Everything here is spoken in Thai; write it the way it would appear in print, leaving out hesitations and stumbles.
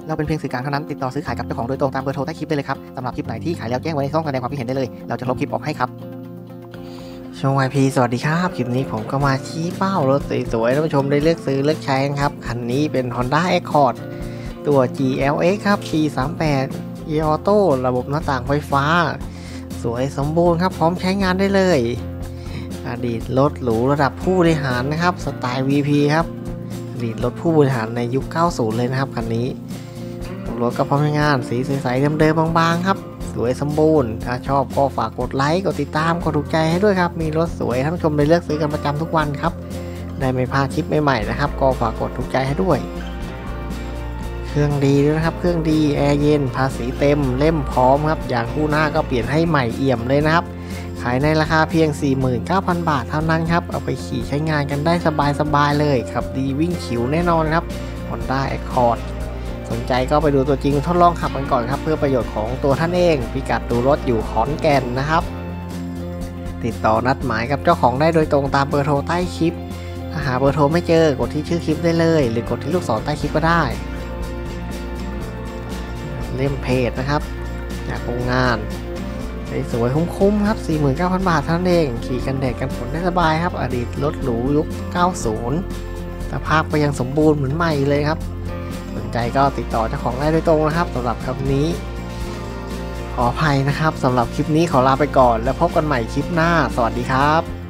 เราเป็นเพียงสื่อกลางเท่านั้นติดต่อซื้อขายกับเจ้าของโดยตรงตามเบอร์โทรใต้คลิปได้เลยครับสำหรับคลิปไหนที่ขายแล้วแจ้งไว้ในช่องแสดงความคิดเห็นได้เลยเราจะลบคลิปออกให้ครับช่อง YP สวัสดีครับคลิปนี้ผมก็มาชี้เป้ารถสวยๆท่านผู้ชมได้เลือกซื้อเลือกใช้ครับคันนี้เป็น Honda Accord ตัว GLX ครับปี38 e Auto ระบบหน้าต่างไฟฟ้าสวยสมบูรณ์ครับพร้อมใช้งานได้เลยอดีตรถหรูระดับผู้บริหารนะครับสไตล์ VP ครับอดีตรถผู้บริหารในยุค 90 เลยนะครับคันนี้รถก็พร้อมใช้งานสีใสๆเดิมๆบางๆครับสวยสมบูรณ์ถ้าชอบก็ฝากกดไลค์กดติดตามกดถูกใจให้ด้วยครับมีรถสวยท่านผู้ชมได้เลือกซื้อกันประจำทุกวันครับได้ไม่พลาดคลิปใหม่ๆนะครับก็ฝากกดถูกใจให้ด้วยเครื่องดีด้วยนะครับเครื่องดีแอร์เย็นภาษีเต็มเล่มพร้อมครับอย่างคู่หน้าก็เปลี่ยนให้ใหม่เอี่ยมเลยนะครับขายในราคาเพียง 49,000 บาทเท่านั้นครับเอาไปขี่ใช้งานกันได้สบายๆเลยครับดีวิ่งขิวแน่นอนครับ Honda Accord สนใจก็ไปดูตัวจริงทดลองขับกันก่อนครับเพื่อประโยชน์ของตัวท่านเองพิกัดดูรถอยู่ขอนแก่นนะครับติดต่อนัดหมายกับเจ้าของได้โดยตรงตามเบอร์โทรใต้คลิปถ้าหาเบอร์โทรไม่เจอกดที่ชื่อคลิปได้เลยหรือกดที่ลูกศรใต้คลิปก็ได้เล่มเพจนะครับจากโรงงานสวยๆคุ้มๆครับ 49,000 บาทเท่านั้นเองขี่กันแดดกันฝนได้สบายครับอดีตรถหรูยุค 90 สภาพก็ยังสมบูรณ์เหมือนใหม่เลยครับสนใจก็ติดต่อเจ้าของได้โดยตรงนะครับสำหรับคลิปนี้ขออภัยนะครับสำหรับคลิปนี้ขอลาไปก่อนแล้วพบกันใหม่คลิปหน้าสวัสดีครับ